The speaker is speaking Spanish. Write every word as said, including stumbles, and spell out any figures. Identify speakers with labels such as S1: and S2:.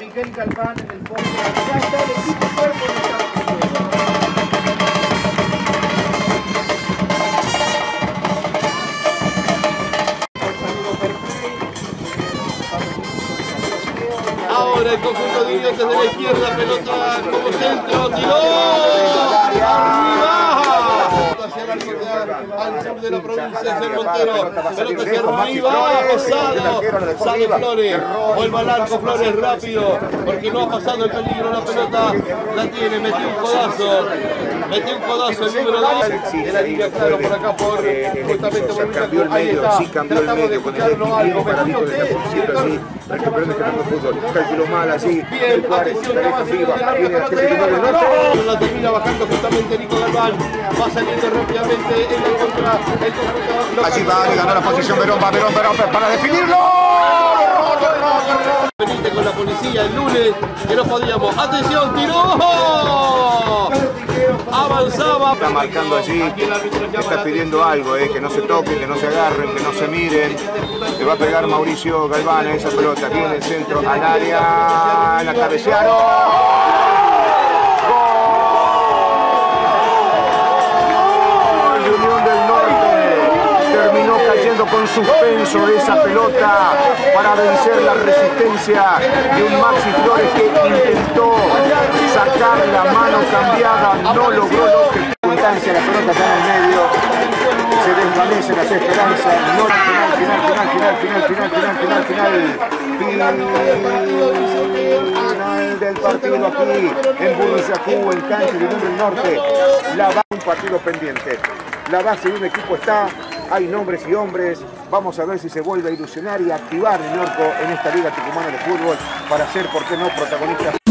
S1: Miguel Galván en el fondo. Ya está el equipo cuerpo en el campo de juego.
S2: Ahora el conjunto de idiotas de la izquierda, pelota como centro, tiró. ¡Arriba! Hacia el arco al sur de la provincia de Montero. Pelota hacia arriba, pasado. Sale Flores. Vuelve al arco Flores rápido. Porque no ha pasado el peligro la pelota. La tiene, metió un codazo. Metió un codazo el número dos. De la línea, claro, por acá por justamente por ahí está.
S3: Sí cambió el medio con el equilibrio para Vito de Capucito así. Recuperando este campo de fútbol. Calculó mal así.
S2: Bien, atención, la la termina bajando justamente Nico Galván. Va saliendo rápidamente en la contra. El conjunto.
S3: Allí va, le ganó la posición Verón, va Verón, Verón para definirlo.
S2: Benítez con la policía el lunes, que no podíamos. ¡Atención, tiró! Avanzaba.
S3: Está marcando allí, está pidiendo algo, eh, que no se toquen, que no se agarren, que no se miren. Le va a pegar Mauricio Galván a esa pelota. Viene el centro al área, la cabecearon. ¡Gol! De Unión del Norte. Terminó cayendo con suspenso esa pelota para vencer la resistencia de un Maxi Flores que intentó sacar la mano cambiada, no logró lo que instancia, la pelota está en el medio, se desvanecen las esperanzas, no, final, final, final, final, final, final, final, final, final del partido aquí en Burruchacu, en cancha de Unión del Norte. La base, un partido pendiente, la base de un equipo está, hay nombres y hombres. Vamos a ver si se vuelve a ilusionar y a activar el Norco en esta Liga Tucumana de Fútbol para ser, por qué no, protagonistas.